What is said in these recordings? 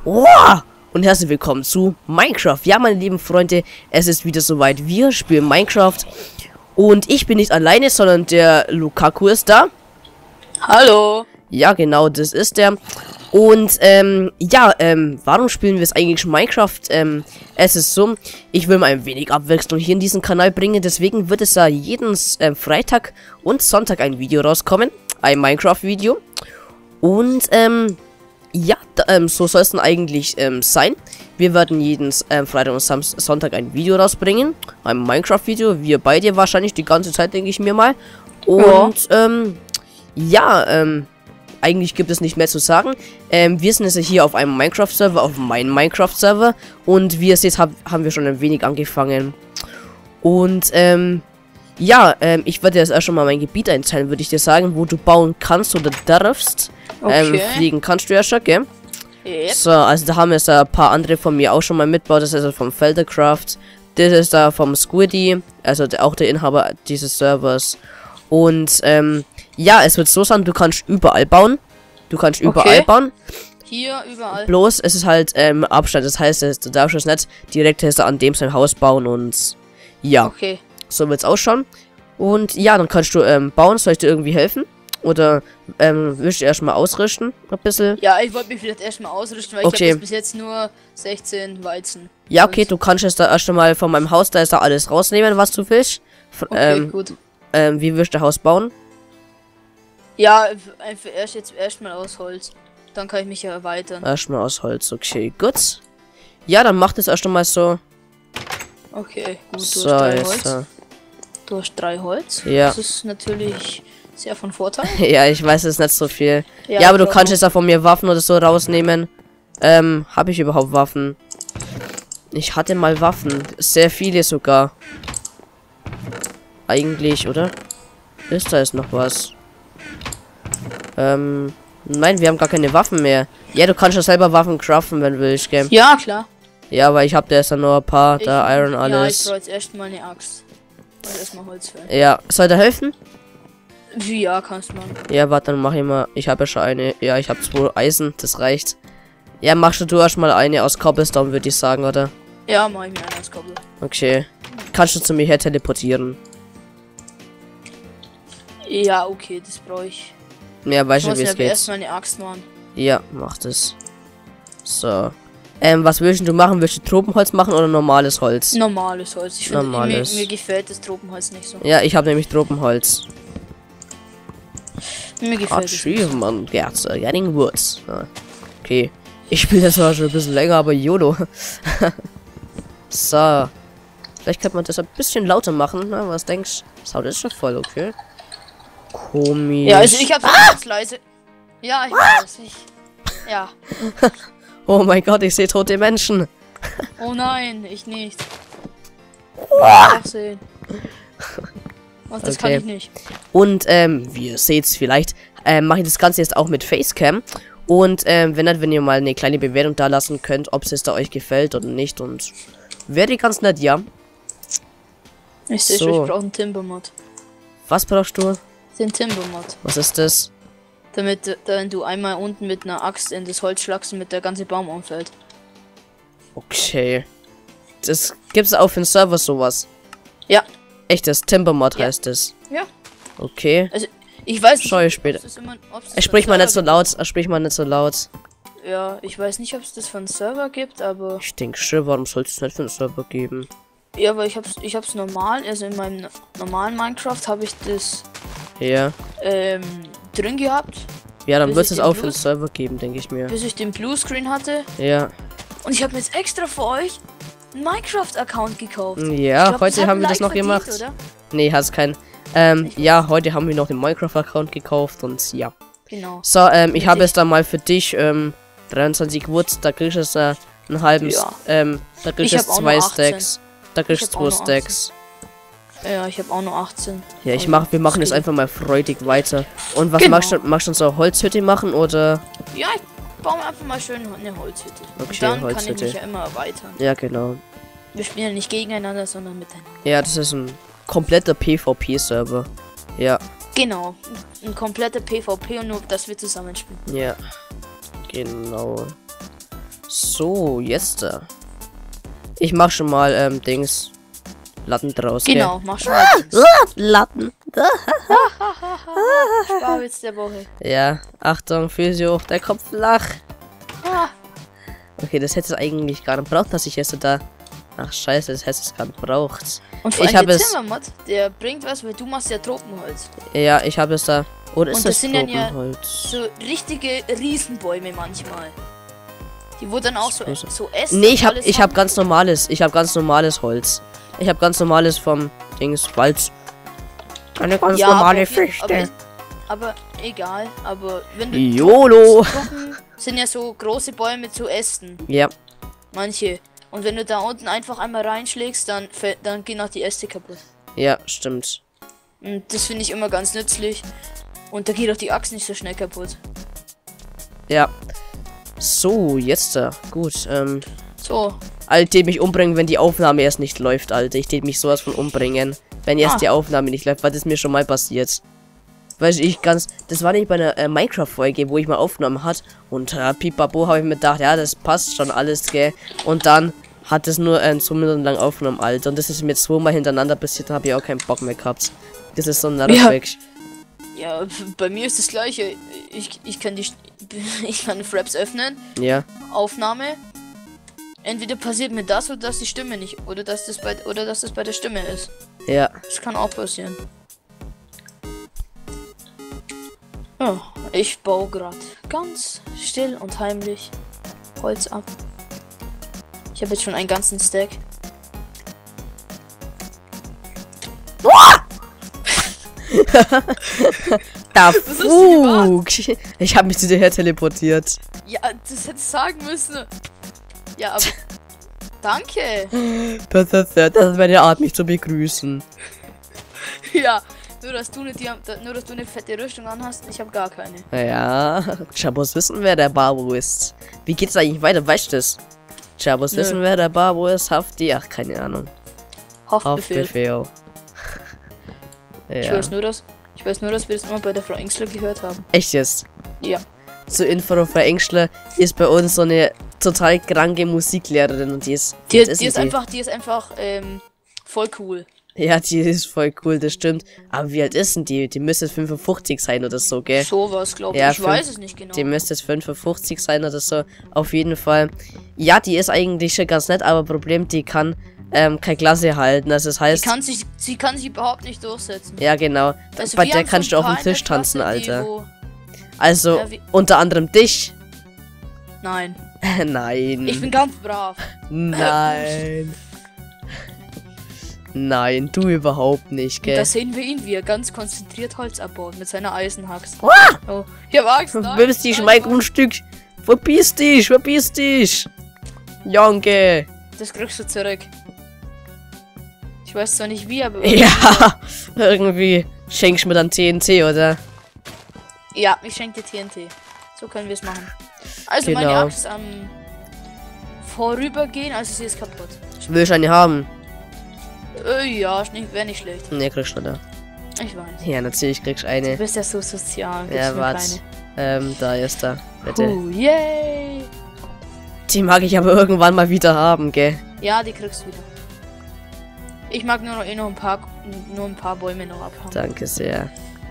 Oh! Und herzlich willkommen zu Minecraft. Ja, meine lieben Freunde, es ist wieder soweit. Wir spielen Minecraft. Und ich bin nicht alleine, sondern der Lukaku ist da. Hallo. Ja, genau, das ist der. Und, warum spielen wir es eigentlich Minecraft? Es ist so, ich will mal ein wenig Abwechslung hier in diesen Kanal bringen. Deswegen wird es da jeden Freitag und Sonntag ein Video rauskommen. Ein Minecraft-Video. Und, so soll es dann eigentlich sein. Wir werden jeden Freitag und Sonntag ein Video rausbringen. Ein Minecraft-Video. Wir beide wahrscheinlich die ganze Zeit, denke ich mir mal. Und, eigentlich gibt es nicht mehr zu sagen. Wir sind jetzt hier auf einem Minecraft-Server, auf meinem Minecraft-Server. Und wie ihr seht, haben wir schon ein wenig angefangen. Und, ich werde jetzt erst schon mal mein Gebiet einteilen, würde ich dir sagen, wo du bauen kannst oder darfst. Okay. Fliegen kannst du ja schon, gell? Yep. So, also da haben jetzt ein paar andere von mir auch schon mal mitgebaut. Das ist also vom Feldercraft. Das ist da vom Squiddy, also auch der Inhaber dieses Servers. Und, es wird so sein, du kannst überall bauen. Du kannst überall bauen. Hier, überall. Bloß, es ist halt, Abstand. Das heißt, du darfst es nicht direkt an dem sein Haus bauen und, ja. Okay. So wird's ausschauen. Und, ja, dann kannst du, bauen. Soll ich dir irgendwie helfen? Oder, willst du erstmal ausrüsten? Ein bisschen? Ja, ich wollte mich vielleicht erstmal ausrüsten, weil Okay. ich habe bis jetzt nur 16 Weizen. Ja, okay, du kannst jetzt da erst einmal von meinem Haus, da ist da alles rausnehmen, was du willst. Okay, gut. Wie willst du Haus bauen? Ja, einfach erstmal aus Holz. Dann kann ich mich ja erweitern. Erstmal aus Holz, okay, gut. Ja, dann mach das erst einmal so. Okay, gut, du So, hast 3 jetzt, Holz. Du hast 3 Holz. Ja. Das ist natürlich sehr von Vorteil. Ja, ich weiß, es ist nicht so viel. Ja, aber du kannst jetzt auch von mir Waffen oder so rausnehmen. Habe ich überhaupt Waffen? Ich hatte mal Waffen. Sehr viele sogar. Eigentlich, oder? Da ist noch was. Nein, wir haben gar keine Waffen mehr. Ja, du kannst ja selber Waffen craften, wenn du willst, gell? Ja, klar. Ja, aber ich habe da jetzt nur ein paar, da Iron Ja, ich alles. brauche jetzt erstmal eine Axt. Und erstmal Holz fällen. Ja, soll der helfen? Ja, kannst du machen. Ja, warte, dann mach ich mal. Ich habe ja schon eine. Ja, ich habe 2 Eisen, das reicht. Ja, machst du erstmal eine aus Cobblestone, würde ich sagen, oder? Ja, mach ich mir eine aus Koppel. Okay. Kannst du zu mir her teleportieren? Ja, okay, das brauche ich. Ja, weißt Ich du, muss wie ja es geht? erstmal eine Axt machen. Ja, mach das. So. Was willst du machen? Willst du Tropenholz machen oder normales Holz? Normales Holz. Ich finde, Normales. mir gefällt das Tropenholz nicht so. Ja, ich habe nämlich Tropenholz. Mir gefällt es. Achievement, getting woods. Ah, okay. Ich spiele das zwar schon ein bisschen länger, aber YOLO. So. Vielleicht könnte man das ein bisschen lauter machen. Na, was denkst du? Sound ist schon voll, okay. Komisch. Ja, also ich hab's ganz leise. Ja, ich weiß nicht. Ja. Oh mein Gott, ich sehe tote Menschen. Oh nein, ich nicht. Auch sehen. Was, das kann Okay. ich nicht. Und, wie ihr seht's vielleicht, mache ich das Ganze jetzt auch mit Facecam. Und, wenn ihr mal eine kleine Bewertung da lassen könnt, ob es da euch gefällt oder nicht. Und wäre ganz nett, ja. Ich sehe So. schon, ich brauche einen Timbermod. Was brauchst du? Den Timbermod. Was ist das? Damit du einmal unten mit einer Axt in das Holz schlagst und mit der ganze Baum umfällt. Okay. Das gibt's auch für den Server sowas. Ja. Echtes Timbermod Ja. heißt es. Ja. Okay. Also, ich weiß nicht. Schau ich später. ob es immer- ob es Er das spricht von mal nicht so Server laut. Er spricht mal nicht so laut. gibt. Ja, ich weiß nicht, ob es das von Server gibt, aber. Ich denke schon, warum soll es nicht für den Server geben? Ja, aber ich hab's normal, also in meinem normalen Minecraft habe ich das Ja. drin gehabt, Ja, dann Bis wird ich es den auch für den Blues- Server geben, denke ich mir. bis ich den Bluescreen hatte. Ja. Und ich habe mir jetzt extra für euch einen Minecraft-Account gekauft. Ja, Ich glaub, heute hat haben wir ein das noch Like verdient, gemacht. oder? Nee, hast keinen. Ja, heute haben wir noch den Minecraft-Account gekauft und ja. Genau. So, ich habe Richtig. jetzt da mal für dich, 23 Wood, da kriegst du jetzt einen halben, Ja. da kriegst Ich du jetzt hab auch 2 nur 18. Stacks. Da kriegst Ich du hab auch 2 nur Stacks. Ja, ich habe auch nur 18. Ja, Also, wir machen das jetzt einfach mal freudig weiter. Und was Genau. magst du so eine Holzhütte machen oder? Ja, ich baue mir einfach mal schön eine Holzhütte. Okay, Und dann kann ich Holzhütte. mich ja immer erweitern. Ja, genau. Wir spielen ja nicht gegeneinander, sondern miteinander. Ja, das ist ein kompletter PvP-Server. Ja, Genau. Ein kompletter PvP und nur, dass wir zusammen spielen. ja. Genau. So, jetzt. Ich mach schon mal, Dings. Latten draus. Genau, gell? mach schon mal. Latten. Sparwitz der Woche. Ja, Achtung, Füße hoch, der Kopf flach. Ah, Okay, das hätte es eigentlich gar nicht braucht, dass ich esse da. Ach scheiße, das hätte es gar nicht braucht. und vor Ich allem habe der es. Zimmermod, der bringt was, weil du machst ja Tropenholz. Ja, ich habe es da. Oder ist Und das das sind dann ja Tropenholz? so richtige Riesenbäume manchmal. Die wo dann auch so essen. Nee, und ich hab, alles ich haben. hab ganz normales. Ich habe ganz normales Holz. Ich habe ganz normales vom Dings Wald. Eine ganz Ja, normale aber- Fichte. Aber egal, aber wenn du YOLO. Tropen sind ja so große Bäume zu Ästen. Ja, Manche. Und wenn du da unten einfach einmal reinschlägst, dann gehen auch die Äste kaputt. ja, stimmt. Und das finde ich immer ganz nützlich. Und da geht auch die Axt nicht so schnell kaputt. Ja. So, jetzt da. Gut, So, Alter, ich mich umbringen, wenn die Aufnahme erst nicht läuft, Alter. Ich tät mich sowas von umbringen. Wenn erst die Aufnahme nicht läuft, weil das mir schon mal passiert. Weil ich ganz. Das war nicht bei einer Minecraft-Folge, wo ich mal aufgenommen hat. Und pipapo habe ich mir gedacht, ja, das passt schon alles, gell. Und dann hat es nur 2 Minuten lang aufgenommen, Alter. Und das ist mir 2-mal hintereinander passiert, da habe ich auch keinen Bock mehr gehabt. Das ist so ein Nervig. ja, bei mir ist das gleiche. Ich kann ich kann Fraps öffnen. Ja. Aufnahme. Entweder passiert mir das oder dass die Stimme nicht. Oder dass das bei der Stimme ist. Ja. Das kann auch passieren. Ja, ich baue gerade ganz still und heimlich Holz ab. Ich habe jetzt schon einen ganzen Stack. Da hast du Fug. Ich habe mich zu dir her teleportiert. Ja, das hätte ich sagen müssen. Ja, aber danke. Das ist meine Art, mich zu begrüßen. Ja, nur dass du eine fette Rüstung anhast, ich habe gar keine. Ja, Chabos wissen, wer der Barbo ist. Wie geht's eigentlich weiter? Weißt du das? Chabos Nö. wissen, wer der Barbo ist. Hafti, ach, keine Ahnung. Haftbefehl. Haftbefehl. Ich Ja. weiß nur, dass wir das immer bei der Frau Engsler gehört haben. Echt jetzt? Ja. Zur Info, Frau Engschler ist bei uns so eine total kranke Musiklehrerin und die ist. Die was ist denn einfach voll cool. Ja, die ist voll cool, das stimmt. Aber wie alt ist denn die? Die müsste 55 sein oder so, gell? Sowas, glaube ich. Ja, Ich weiß es nicht genau. Die müsste 55 sein oder so. Auf jeden Fall. Ja, die ist eigentlich schon ganz nett, aber Problem, die kann keine Klasse halten. Also das heißt. Sie kann sich überhaupt nicht durchsetzen. Ja, genau. Also Bei wir der haben kannst so du ein auf dem paar in der Tisch tanzen, Klasse, die Alter. wo- Also, Ja, wie- unter anderem dich. Nein. Nein. Ich bin ganz brav. Nein. Nein, du überhaupt nicht, Und gell? da sehen wir ihn, wie er ganz konzentriert Holz abbaut mit seiner Eisenhaxe. Ah! Oh, ich hab Angst. Du nein, willst dich nein, mein nein. Grundstück. Verpiss dich, verpiss dich. Junge. Das kriegst du zurück. Ich weiß zwar nicht wie, aber... Ja, irgendwie schenkst du mir dann TNT, oder? Ja, ich schenke dir TNT. So können wir es machen. Also meine Genau. Axt am Vorübergehen, also sie ist kaputt. Will ich eine haben? Ja, wäre nicht schlecht. Ne, kriegst du da. Ich weiß. Ja, natürlich kriegst du Du eine. bist ja so sozial. Ja, Gibst mir warte. Da ist da. Bitte. keine. Yay! Die mag ich aber irgendwann mal wieder haben, gell? Ja, die kriegst du wieder. Ich mag nur ein paar Bäume noch abhauen. Danke sehr.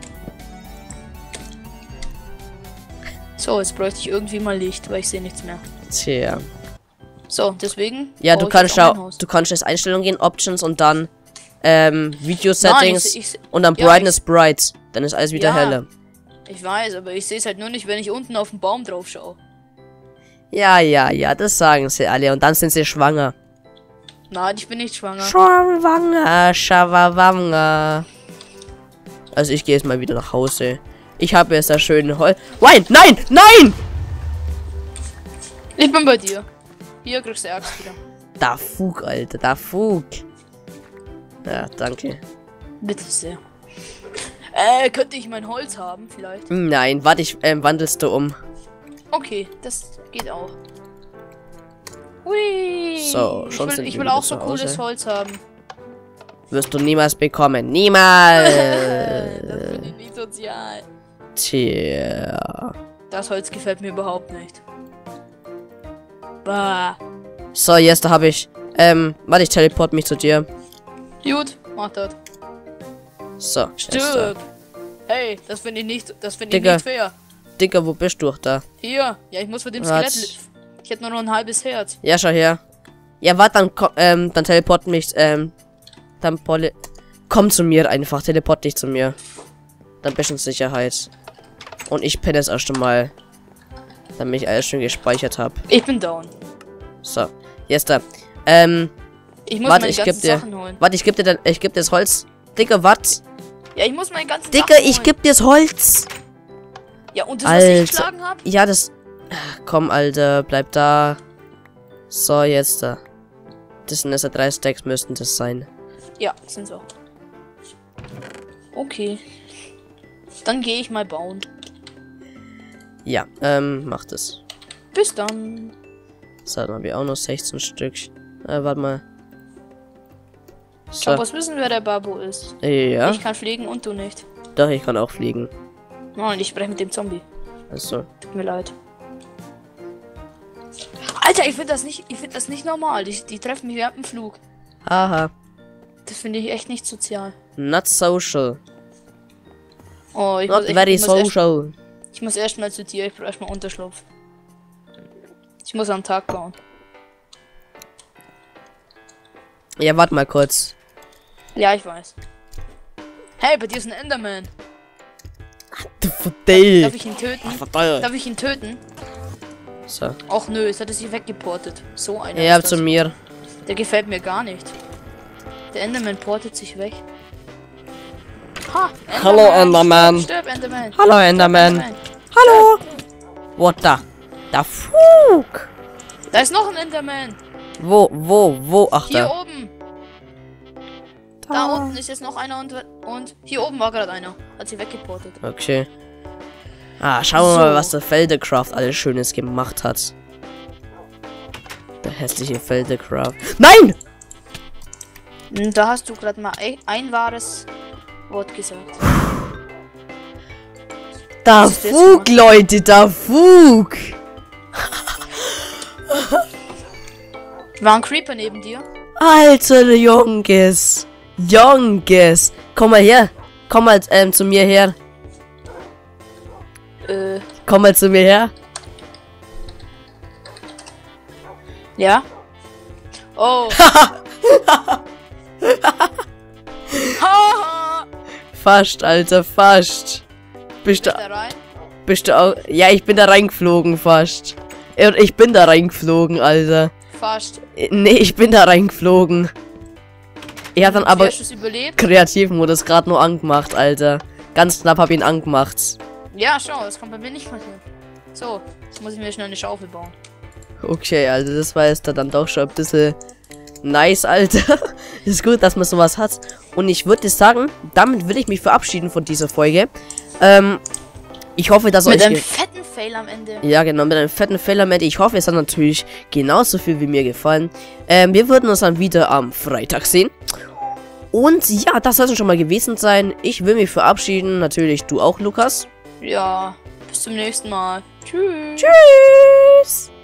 So, jetzt bräuchte ich irgendwie mal Licht, weil ich sehe nichts mehr. Tja. So, deswegen. Ja, baue du ich kannst jetzt auch auch, mein Haus. du kannst jetzt Einstellungen gehen, Options und dann Video Settings Nein, ich und dann ja, Brightness Bright. Dann ist alles wieder Ja. heller. Ich weiß, aber ich sehe es halt nur nicht, wenn ich unten auf den Baum drauf schaue. Ja, das sagen sie alle. Und dann sind sie schwanger. Nein, ich bin nicht schwanger. Schawawanga. Also ich gehe jetzt mal wieder nach Hause. Ich habe jetzt da schöne Holz. Nein! Ich bin bei dir. Hier kriegst du die Axt wieder. Da Fug, Alter, da Fug. Ja, danke. Bitte sehr. Könnte ich mein Holz haben, vielleicht? Nein, warte, ich wandelst du um. Okay, das geht auch. Hui. So, schon sind ich wir will wieder auch so zu cooles Hause. Holz haben. Wirst du niemals bekommen. Niemals. Das finde ich nicht sozial. Tja. Das Holz gefällt mir überhaupt nicht. Bah. So, jetzt da habe ich. Warte, ich teleport mich zu dir. Gut, mach das. So, jetzt da. Stirb. Hey, das finde ich nicht, Digga. nicht fair. Digga, wo bist du da? Hier, ja, ich muss für dem Was? Skelett. Ich hätte nur noch ein halbes Herz. Ja, schau her. Ja, warte, dann teleport mich, komm zu mir einfach, teleport dich zu mir. Dann bist du in Sicherheit. Und ich penne es erst einmal. Damit ich alles schön gespeichert habe. Ich bin down. So, jetzt da. Ich muss Warte, meine ich geb ganzen dir. Sachen holen. Warte, ich geb dir das Holz. Digga, was? Ja, ich muss meine ganzen Digga, Sachen ich holen. geb dir das Holz. Ja, und das, was ich Alter. geschlagen habe? Ja, das. Komm, Alter, bleib da. So, jetzt da. Das sind erst 3 Stacks, müssten das sein. Ja, sind so. Okay. Dann gehe ich mal bauen. Ja, mach das. Bis dann. So, dann haben wir auch noch 16 Stück. Warte mal. Schau, So. was wissen, wer der Babu ist. Ja, Ich kann fliegen und du nicht. doch, ich kann auch fliegen. Nein, ich spreche mit dem Zombie. Also, Tut mir leid. Alter, ich finde das nicht normal. Die treffen mich während dem Flug. haha. Das finde ich echt nicht sozial. Not social. Oh, Not very social. Ich muss erst mal zu dir. Ich brauche erst mal Unterschlupf. Ich muss am Tag bauen. Ja, warte mal kurz. Ja, ich weiß. Hey, bei dir ist ein Enderman. Darf ich ihn töten? Darf ich ihn töten? So. Och nö, es hat er sich weggeportet. So einer. Ja, ist zu das. mir. Der gefällt mir gar nicht. Der Enderman portet sich weg. Ha! Enderman. Hallo, Enderman. Stirb, Enderman. Hallo, Enderman. Hallo. What the? Da Fug. Da ist noch ein Enderman. Wo? Ach, Hier da. oben. Da unten ist jetzt noch einer und hier oben war gerade einer. Hat sie weggeportet. Okay. Ah, schauen wir So. mal, was der Feldecraft alles Schönes gemacht hat. Der hässliche Feldecraft. Nein! Da hast du gerade mal ein wahres Wort gesagt. Da Was ist das Fug, Leute, da Fug! War ein Creeper neben dir? Alter Junges. Junges. Komm mal her. Komm mal zu mir her. Komm mal zu mir her. Ja? Oh. Haha. Fast, Alter, fast. Bist Da du, rein? bist du auch... Ja, ich bin da reingeflogen, fast. Ich bin da reingeflogen, Alter. Fast. Nee, ich bin da reingeflogen. Ich hab dann Wie aber hast du's überlebt? Kreativmodus gerade nur angemacht, Alter. Ganz knapp hab ihn angemacht. Ja, schau, das kann bei mir nicht passieren. So, jetzt muss ich mir schnell eine Schaufel bauen. Okay, also das war jetzt dann doch schon ein bisschen nice, Alter. Ist gut, dass man sowas hat. Und ich würde sagen, damit will ich mich verabschieden von dieser Folge. Ich hoffe, dass Mit euch... einem fetten Fail am Ende. Ja, genau, mit einem fetten Fehler. Ich hoffe, es hat natürlich genauso viel wie mir gefallen. Wir würden uns dann wieder am Freitag sehen. Und ja, das soll es schon mal gewesen sein. Ich will mich verabschieden. Natürlich du auch, Lukas. Ja, bis zum nächsten Mal. Tschüss. Tschüss.